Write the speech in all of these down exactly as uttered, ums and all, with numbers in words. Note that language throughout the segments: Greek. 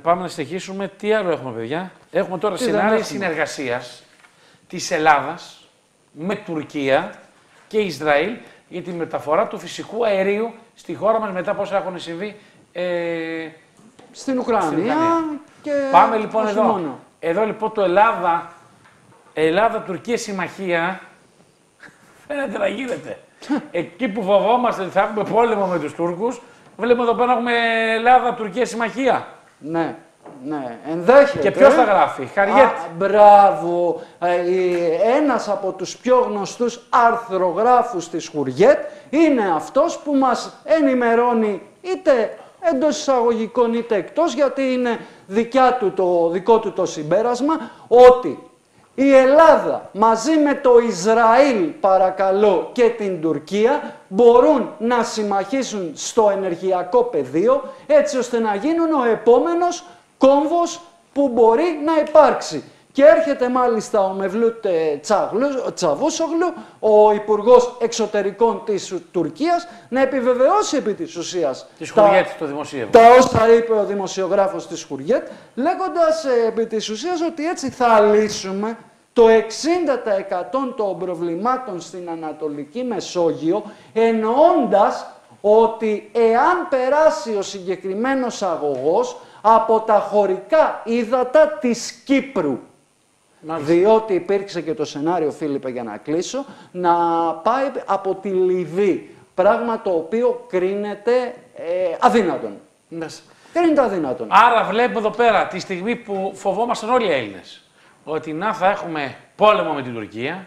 πάμε να συνεχίσουμε. Τι άλλο έχουμε, παιδιά? Έχουμε τώρα σενάρια συνεργασίας της Ελλάδας με Τουρκία και Ισραήλ για τη μεταφορά του φυσικού αερίου στη χώρα μας μετά από όσα έχουν συμβεί ε, στην Ουκρανία. Στην Ουκρανία. Και πάμε λοιπόν εδώ. Μόνο. Εδώ λοιπόν το Ελλάδα, Ελλάδα-Τουρκία συμμαχία φαίνεται να γίνεται. Εκεί που φοβόμαστε ότι θα έχουμε πόλεμο με τους Τούρκους, βλέπουμε εδώ πέρα έχουμε Ελλάδα-Τουρκία συμμαχία. Ναι, ναι, ενδέχεται. Και ποιος θα γράφει, Χαριέτ. Μπράβο. Ε, ένας από τους πιο γνωστούς αρθρογράφους της Χουριέτ είναι αυτός που μας ενημερώνει είτε εντός εισαγωγικών είτε εκτός, γιατί είναι δικιά του το, δικό του το συμπέρασμα, ότι η Ελλάδα μαζί με το Ισραήλ, παρακαλώ, και την Τουρκία μπορούν να συμμαχίσουν στο ενεργειακό πεδίο, έτσι ώστε να γίνουν ο επόμενος κόμβος που μπορεί να υπάρξει. Και έρχεται μάλιστα ο Μευλούτ Τσαβούσογλου, ο Υπουργός Εξωτερικών της Τουρκίας, να επιβεβαιώσει επί της ουσίας της Χουριέτ, το δημοσίευμα. Τα όσα είπε ο δημοσιογράφος της Χουριέτ, λέγοντας ε, επί της ουσίας ότι έτσι θα λύσουμε το εξήντα τοις εκατό των προβλημάτων στην Ανατολική Μεσόγειο, εννοώντας ότι εάν περάσει ο συγκεκριμένος αγωγός από τα χωρικά ύδατα της Κύπρου, μάλιστα, διότι υπήρξε και το σενάριο, Φίλιππε, για να κλείσω, να πάει από τη Λιβύη, πράγμα το οποίο κρίνεται ε, αδύνατον. Ναι. Κρίνεται αδύνατον. Άρα βλέπουμε εδώ πέρα τη στιγμή που φοβόμασταν όλοι οι Έλληνες ότι να θα έχουμε πόλεμο με την Τουρκία,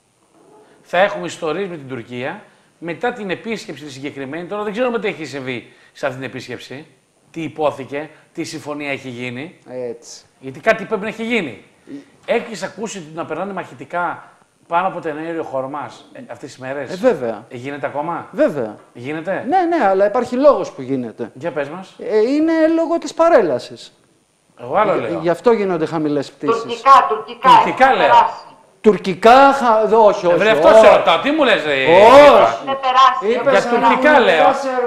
θα έχουμε ιστορίες με την Τουρκία, μετά την επίσκεψη τη συγκεκριμένη, τώρα δεν ξέρουμε τι έχει συμβεί σε αυτή την επίσκεψη, τι υπόθηκε, τι συμφωνία έχει γίνει, έτσι, γιατί κάτι πρέπει να έχει γίνει. Έχεις ακούσει να περνάνε μαχητικά πάνω από το εναέριο χώρο μας ε, αυτές τις μέρες? Ε, βέβαια. Ε, γίνεται ακόμα? Βέβαια. Γίνεται? Ναι, ναι, αλλά υπάρχει λόγος που γίνεται. Για πες μας. Ε, είναι λόγω της παρέλασης. Εγώ άλλο λέω. Γι' αυτό γίνονται χαμηλές πτήσεις. Τουρκικά, τουρκικά. Τουρκικά λέω. Τουρκικά, χα... όχι, όχι. Ε, αυτό σε ρωτάω, τι μου λες, ρε? Όχι. Δεν περάσει. Για τουρκικά λέω.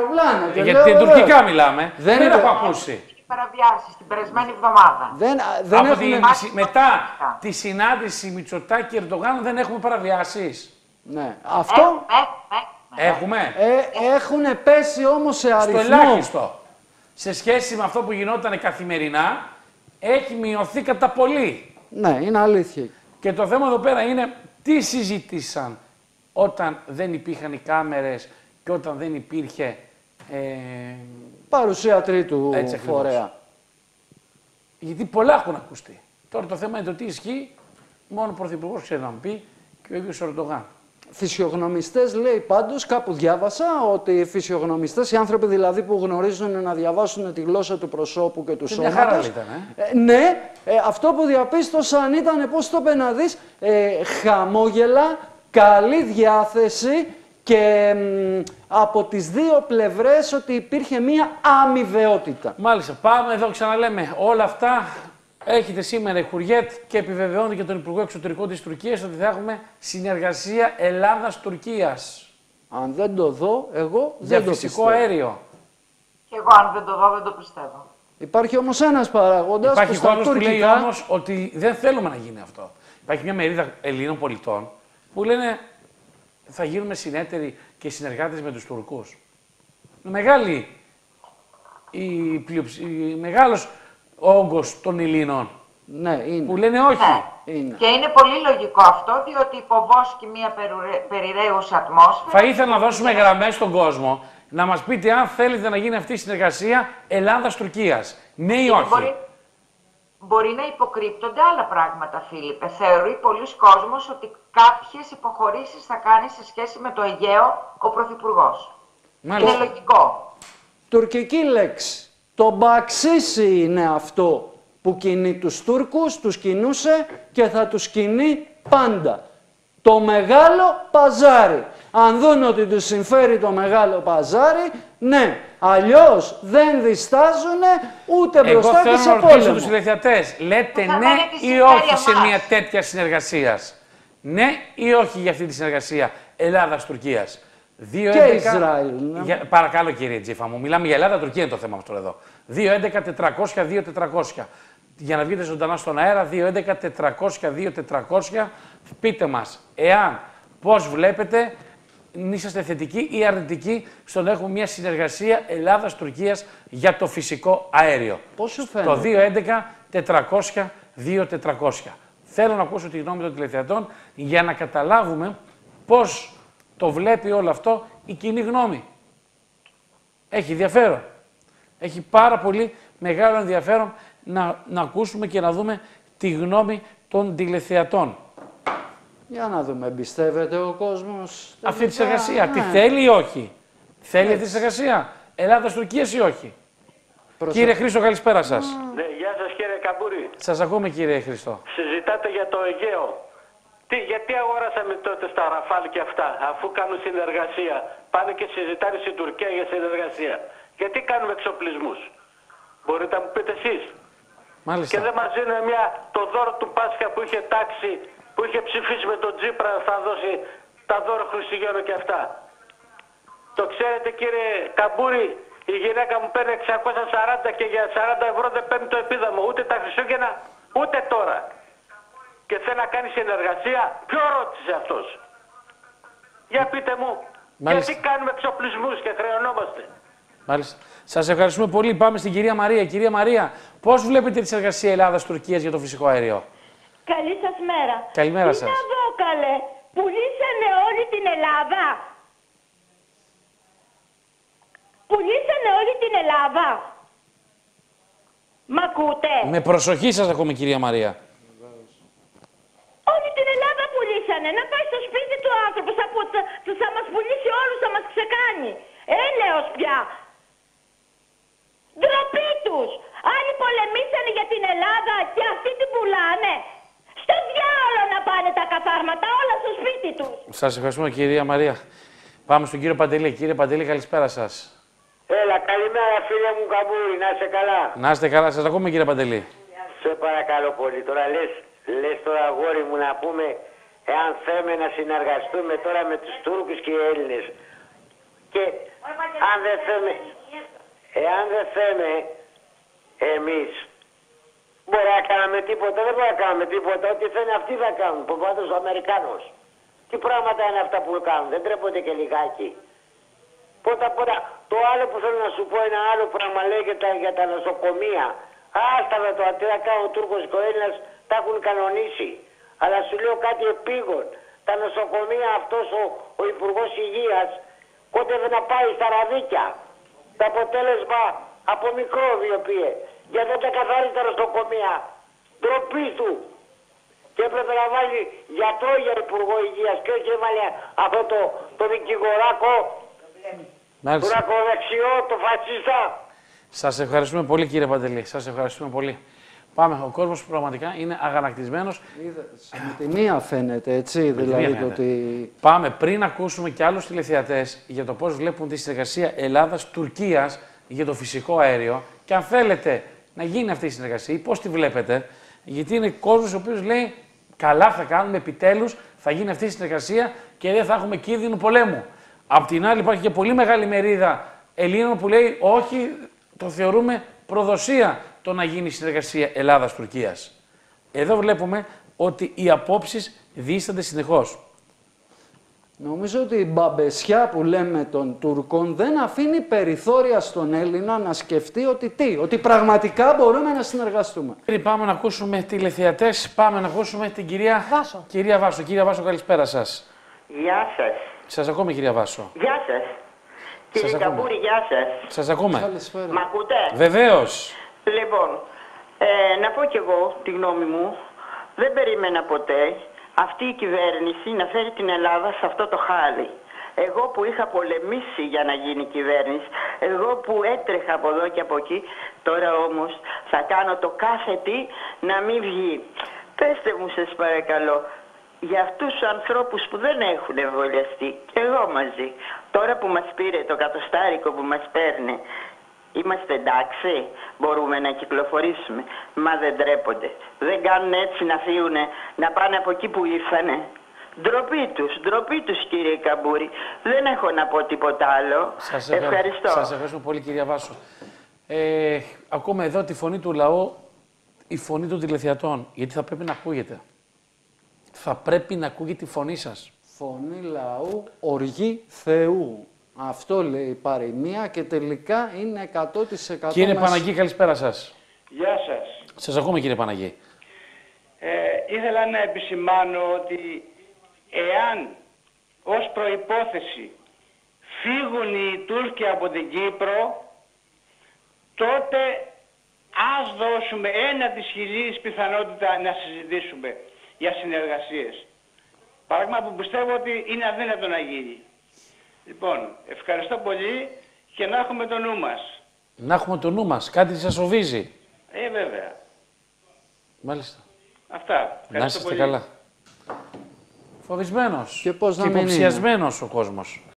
Γιατί τουρκικά μιλάμε. Δεν, δεν έχω ακούσει. Παραβιάσεις την περασμένη εβδομάδα. Δεν, δεν Από έχουμε... τη, μετά τη συνάντηση Μητσοτάκη Ερντογάν δεν έχουμε παραβιάσεις. Ναι. Αυτό... Ε, ε, ε, έχουμε. Ε, έχουν πέσει όμως σε αριθμό. Στο ελάχιστο. Σε σχέση με αυτό που γινόταν καθημερινά, έχει μειωθεί κατά πολύ. Ναι, είναι αλήθεια. Και το θέμα εδώ πέρα είναι τι συζήτησαν όταν δεν υπήρχαν οι κάμερες και όταν δεν υπήρχε... Ε, παρουσία τρίτου έτσι, φορέα. Γιατί πολλά έχουν ακουστεί. Τώρα το θέμα είναι το τι ισχύει, μόνο ο Πρωθυπουργός ξέρει να μου πει και ο ίδιος ο Ερντογάν. Φυσιογνωμιστές, λέει πάντως, κάπου διάβασα ότι οι φυσιογνωμιστές, οι άνθρωποι δηλαδή που γνωρίζουν να διαβάσουν τη γλώσσα του προσώπου και του και σώματος. μια χαρά ήταν, ε? Ε, ναι, ε, αυτό που διαπίστωσαν ήταν, πώς το είπε να δεις, ε, χαμόγελα, καλή διάθεση και μ, από τις δύο πλευρές ότι υπήρχε μία αμοιβαιότητα. Μάλιστα, πάμε εδώ, ξαναλέμε, όλα αυτά έχετε σήμερα η Χουριέτ και επιβεβαιώνει και τον Υπουργό Εξωτερικών της Τουρκίας ότι θα έχουμε συνεργασία Ελλάδας-Τουρκίας. Αν δεν το δω, εγώ για δεν το φυσικό πιστεύω. αέριο. Και εγώ αν δεν το δω δεν το πιστεύω. Υπάρχει όμως ένας παραγόντας Υπάρχει που στα κόσμος τουρκικά... που λέει όμως ότι δεν θέλουμε να γίνει αυτό. Υπάρχει μια μερίδα Ελλήνων πολιτών που λένε θα γίνουμε συνέτεροι και συνεργάτες με τους Τουρκούς. Μεγάλη η πλειοψη... η... μεγάλος όγκος των Ελλήνων Ναι, είναι. που λένε όχι. Ναι. Είναι. Και είναι πολύ λογικό αυτό, διότι υποβόσκει μια περιραίουσα ατμόσφαιρα. Θα ήθελα να δώσουμε γραμμές στον κόσμο να μας πείτε αν θέλετε να γίνει αυτή η συνεργασία Ελλάδας-Τουρκίας. Ναι ή όχι. Μπορεί, μπορεί να υποκρύπτονται άλλα πράγματα, Φίλιππε. Θεωρεί πολλοί κόσμος ότι κάποιες υποχωρήσεις θα κάνει σε σχέση με το Αιγαίο ο Πρωθυπουργός. Είναι λογικό. Τουρκική λέξη. Το μπαξίσι είναι αυτό που κινεί τους Τούρκους, τους κινούσε και θα τους κινεί πάντα. Το μεγάλο παζάρι. Αν δουν ότι τους συμφέρει το μεγάλο παζάρι, ναι. Αλλιώς δεν διστάζουν ούτε μπροστά και σε πόλεμο. Εγώ θέλω να ρωτήσω τους τηλεθεατές. Λέτε θα ναι ή όχι σε μια τέτοια συνεργασία. Ναι ή όχι για αυτή τη συνεργασία Ελλάδας-Τουρκίας. Και Ισραήλ. Για... Παρακαλώ κύριε Τζίφα μου, μιλάμε για Ελλάδα-Τουρκία είναι το θέμα αυτό εδώ. δύο έντεκα τετρακόσια δύο τετρακόσια. Για να βγείτε ζωντανά στον αέρα, δύο έντεκα τετρακόσια δύο τετρακόσια. Πείτε μας, εάν, πώς βλέπετε, είσαστε θετικοί ή αρνητικοί στο να έχουμε μια συνεργασία Ελλάδας-Τουρκίας για το φυσικό αέριο. Πώς σου φαίνεται? Το δύο έντεκα τετρακόσια δύο τετρακόσια. Θέλω να ακούσω τη γνώμη των τηλεθεατών για να καταλάβουμε πώς το βλέπει όλο αυτό η κοινή γνώμη. Έχει ενδιαφέρον. Έχει πάρα πολύ μεγάλο ενδιαφέρον να, να ακούσουμε και να δούμε τη γνώμη των τηλεθεατών. Για να δούμε, εμπιστεύεται ο κόσμος Αυτή τη συνεργασία, ναι. Τη θέλει ή όχι? Θέλει αυτή τη συνεργασία Ελλάδας-Τουρκίας ή όχι? Προσα... Κύριε Χρήστο, καλησπέρα σας. Ναι, γεια σας κύριε Καμπούρη. Σας ακούμε κύριε Χρήστο. Συζητάτε για το Αιγαίο. Τι, γιατί αγοράσαμε τότε στα Ραφάλ και αυτά, αφού κάνουν συνεργασία? Πάνε και συζητάνε στην Τουρκία για συνεργασία. Γιατί κάνουμε εξοπλισμούς? Μπορείτε να μου πείτε εσείς? Μάλιστα. Και δεν μας δίνουν μια, το δώρο του Πάσχα που είχε τάξει, που είχε ψηφίσει με τον Τζίπρα, θα δώσει τα δώρα Χριστουγέννων και αυτά. Το ξέρετε κύριε Καμπούρη, η γυναίκα μου παίρνει εξακόσια σαράντα και για σαράντα ευρώ δεν παίρνει το επίδαμο ούτε τα Χριστούγεννα ούτε τώρα. Και θέλει να κάνει συνεργασία. Ποιο ρώτησε αυτός? Για πείτε μου. Μάλιστα. Γιατί κάνουμε εξοπλισμούς και χρεωνόμαστε? Μάλιστα. Σας ευχαριστούμε πολύ. Πάμε στην κυρία Μαρία. Κυρία Μαρία, πώς βλέπετε τη συνεργασία Ελλάδας-Τουρκίας για το φυσικό αέριο? Καλή σας μέρα. Καλημέρα σας. Τι να δω καλέ, πουλήσανε όλη την Ελλάδα. Πουλήσανε όλη την Ελλάδα. Μ' ακούτε? Με προσοχή σας ακούμε κυρία Μαρία. Όλη την Ελλάδα πουλήσανε. Να πάει στο σπίτι του άνθρωπου, θα, θα, θα μας πουλήσει όλους, θα μας ξεκάνει. Έλεος πια. Ντροπή τους. Άλλοι πολεμήσανε για την Ελλάδα και αυτοί την πουλάνε. Στο διάολο να πάνε τα καθάρματα, όλα στο σπίτι τους. Σας ευχαριστούμε κυρία Μαρία. Πάμε στον κύριο Παντελή. Κύριε Παντελή, καλησπέρα σας. Έλα, καλημέρα φίλε μου Καμπούρη, να είσαι καλά. Να είστε καλά, σας ακούμε κύριε Παντελή. Σε παρακαλώ πολύ, τώρα λες, λες τώρα αγόρι μου να πούμε εάν θέλουμε να συνεργαστούμε τώρα με τους Τούρκους και οι Έλληνες. Και αν δεν θέλουμε, εάν δεν θέλουμε εμείς, μπορεί να κάνουμε τίποτα, δεν μπορεί να κάνουμε τίποτα, ό,τι θέλουν αυτοί θα κάνουν, που πάντως ο Αμερικάνος. Τι πράγματα είναι αυτά που κάνουν, δεν τρέπονται και λιγάκι. Πρώτα απ' όλα, το άλλο που θέλω να σου πω, ένα άλλο πράγμα λέγεται για τα νοσοκομεία. Άστα με το αντί να κάνει ο Τούρκος και ο Έλληνας, τα έχουν κανονίσει. Αλλά σου λέω κάτι επίγον. Τα νοσοκομεία, αυτός ο, ο Υπουργός Υγείας, κόντευε να πάει στα ραδίκια. Το αποτέλεσμα από μικρόβιο πήγε. Γιατί δεν τα καθαρίζει τα νοσοκομεία. Ντροπή του. Και έπρεπε να βάλει γιατρό για Υπουργό Υγείας και όχι έβαλε αυτό το, το δικηγοράκο. Τον ακροδεξιό, το φατσίστα. Σας ευχαριστούμε πολύ κύριε Παντελή. Σας ευχαριστούμε πολύ. Πάμε. Ο κόσμος πραγματικά είναι αγανακτισμένος. Με τη μία φαίνεται, έτσι, δηλαδή το ότι... Πάμε πριν ακούσουμε και άλλους τηλεθεατές για το πώς βλέπουν τη συνεργασία Ελλάδας-Τουρκίας για το φυσικό αέριο και αν θέλετε να γίνει αυτή η συνεργασία ή πώς τη βλέπετε, γιατί είναι κόσμος ο οποίος λέει καλά θα κάνουμε, επιτέλους θα γίνει αυτή η συνεργασία και δεν θα έχουμε κίνδυνο πολέμου. Απ' την άλλη υπάρχει και πολύ μεγάλη μερίδα Ελλήνων που λέει όχι, το θεωρούμε προδοσία το να γίνει συνεργασία Ελλάδας-Τουρκίας. Εδώ βλέπουμε ότι οι απόψεις διείστανται συνεχώς. Νομίζω ότι η μπαμπεσιά που λέμε των Τουρκών δεν αφήνει περιθώρια στον Έλληνα να σκεφτεί ότι τι, ότι πραγματικά μπορούμε να συνεργαστούμε. Πάμε να ακούσουμε τηλεθεατές, πάμε να ακούσουμε την κυρία Βάσο. Κυρία Βάσο, κυρία Βάσο, καλησπέρα σας. Γεια σας. Σας ακούμε κυρία Βάσο. Γεια σας. Κύριε Σας Καμπούρη, γεια σας. Σας ακούμε. Καλησπέρα. Μ' ακούτε? Βεβαίως. Λοιπόν, ε, να πω κι εγώ τη γνώμη μου. Δεν περίμενα ποτέ αυτή η κυβέρνηση να φέρει την Ελλάδα σε αυτό το χάλι. Εγώ που είχα πολεμήσει για να γίνει κυβέρνηση, εγώ που έτρεχα από εδώ και από εκεί, τώρα όμως θα κάνω το κάθε τι να μην βγει. Πέστε μου σας παρακαλώ, για αυτούς τους ανθρώπους που δεν έχουν εμβολιαστεί, και εγώ μαζί, τώρα που μας πήρε το κατοστάρικο που μας παίρνει, είμαστε εντάξει, μπορούμε να κυκλοφορήσουμε, μα δεν τρέπονται. Δεν κάνουν έτσι να φύγουν, να πάνε από εκεί που ήρθανε. Ντροπή τους, ντροπή τους κύριε Καμπούρη. Δεν έχω να πω τίποτα άλλο. Σας ευχαριστώ. Σας ευχαριστώ πολύ κυρία Βάσο. Ε, ακούμε εδώ τη φωνή του λαού, η φωνή των τηλεθεατών, γιατί θα πρέπει να ακούγεται. Θα πρέπει να ακούγεται η φωνή σας. Φωνή λαού, οργή Θεού. Αυτό λέει η παροιμία και τελικά είναι εκατό τοις εκατό. Κύριε μας... Παναγή, καλησπέρα σας. Γεια σας. Σας ακούμε, κύριε Παναγή. Ε, ήθελα να επισημάνω ότι εάν ως προϋπόθεση φύγουν οι Τούρκοι από την Κύπρο, τότε ας δώσουμε ένα της χιλής πιθανότητα να συζητήσουμε για συνεργασίες. Πράγμα που πιστεύω ότι είναι αδύνατο να γίνει. Λοιπόν, ευχαριστώ πολύ και να έχουμε το νου μας. Να έχουμε το νου μας. Κάτι σας φοβίζει. Ε, βέβαια. Μάλιστα. Αυτά. Να είστε καλά. Φοβισμένος και, πώς να και μην υποψιασμένος ο κόσμος.